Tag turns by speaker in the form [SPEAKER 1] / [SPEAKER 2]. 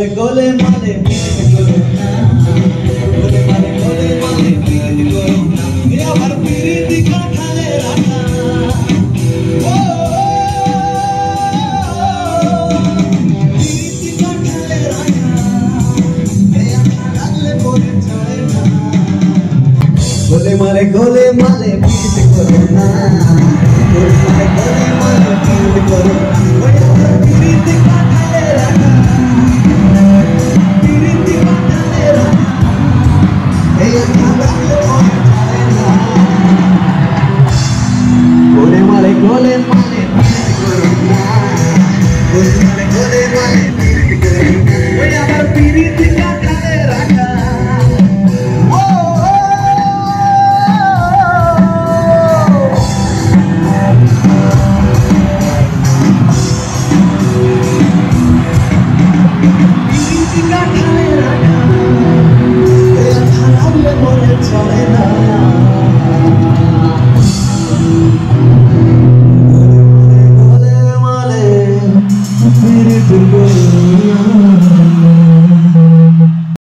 [SPEAKER 1] গোলে মালে পিরিত করো না, গোলে মালে পিরিত করো না, এ আমার পিরিত কাঁঠালে রাখা। ও পিরিত কাঁঠালে রাখা, এ আমার লাগলে পরে ছাড়ে না। গোলে মালে পিরিত করো না, গোলে মালে পিরিত করো না, ওই আমার পিরিত কাঁঠালে রাখা, পিরিত কাঁঠালে রাখা, এই আমার লাগলে পরে ছাড়ে না। গোলে মালে পিরিত করো না, গোলে মালে পিরিত করো না, ওই আমার পিরিত